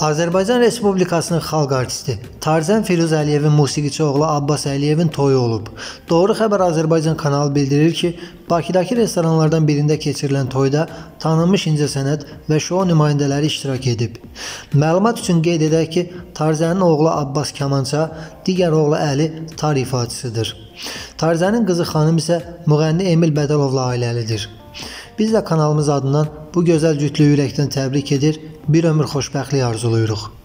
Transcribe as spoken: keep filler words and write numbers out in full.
Azərbaycan Respublikasının xalq artisti Tarzən Firuz Əliyevin musiqiçi oğlu Abbas Əliyevin toyu olub. Doğru Xəbər Azərbaycan kanalı bildirir ki, Bakıdakı restoranlardan birində keçirilən toyda tanınmış incəsənət və şou nümayəndələri iştirak edib. Məlumat üçün qeyd edək ki, Tarzənin oğlu Abbas kamança, digər oğlu Əli tar ifaçısıdır. Tarzənin qızı xanım isə müğənni Emil Bədəlovla ailəlidir. Biz də kanalımız adından bu gözəl cütlüyü ürəkdən təbrik edir, bir ömür xoşbəxtlik arzuluyuruq.